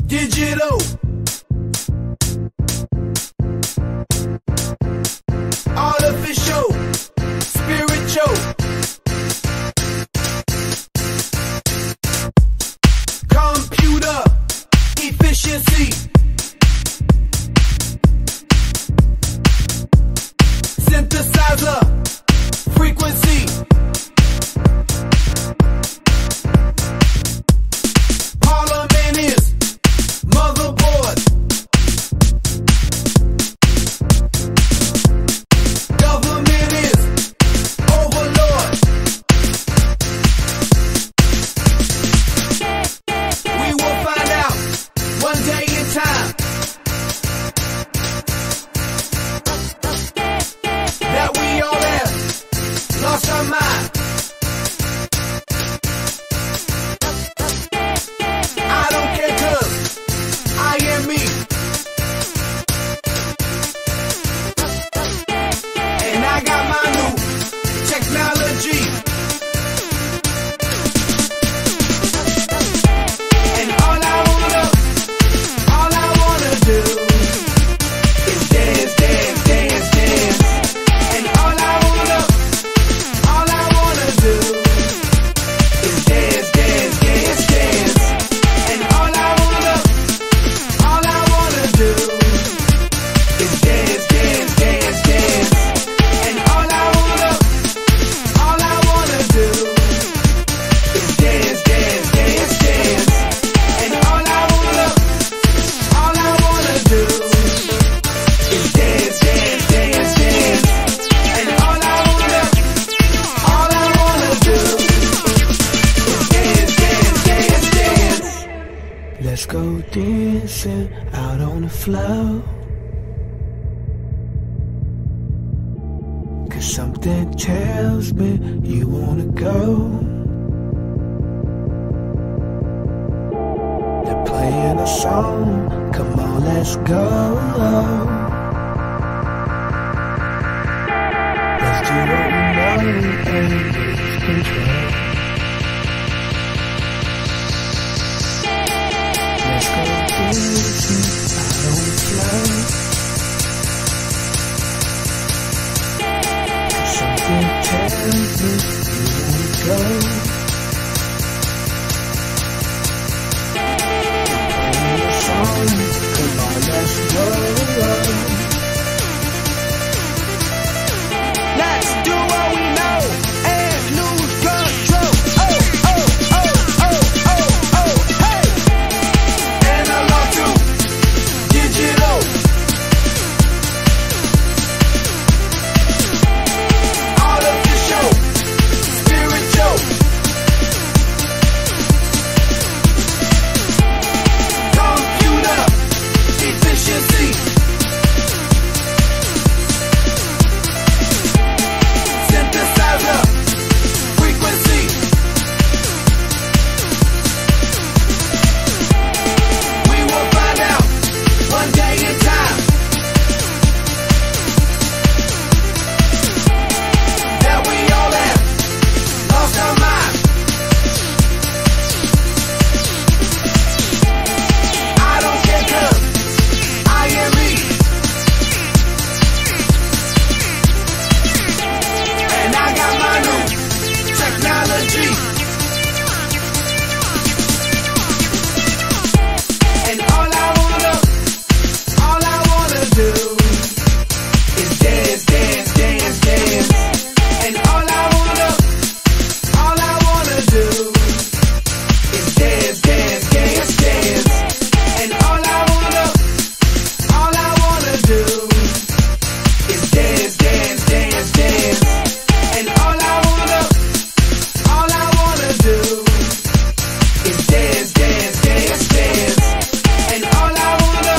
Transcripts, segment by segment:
digital, artificial, spiritual, computer, efficiency, synthesizer, frequency, parliament is motherboard, government is overlord. We will find out one day in time that we all have lost our mind. I don't care 'cause I am me, and I got my new technology, and all I wanna do is dance, dance, dance, dance, and all I wanna do is dance, dance, dance, dance, and all I wanna do is dance, dance, dance, dance, and all I wanna do is dance, dance, dance, dance, and all I wanna do is dance, dance, dance, dance, and all I wanna do is dance, dance, dance, dance. Let's go dancing out on the floor, 'cause something tells me you wanna go. They're playing a song, come on, let's go. Let's do what we know and lose control. Let's go dancing out on the floor, 'cause something tells me you wanna go. Playing a song, come on, let's go. Let's do what we know and lose control. Oh, oh, oh, oh, oh, oh, hey! Analog to digital, artificial, spiritual, computer, efficiency, synthesizer, frequency, we will find out one day in time that we all have lost our mind. I don't care 'cause I am me, and I got my new technology, and all I wanna do is dance, dance, dance, dance, and all I wanna do is dance, dance, dance, dance, and all I wanna do is dance, dance, dance, dance, and all I wanna do is dance, dance, dance, dance, and all I wanna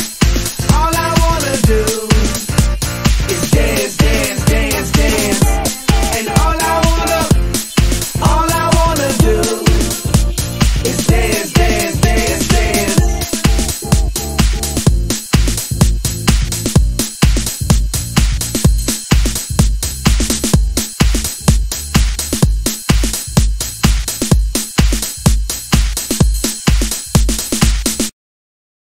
do is dance, dance, dance, dance, and all I wanna do is dance.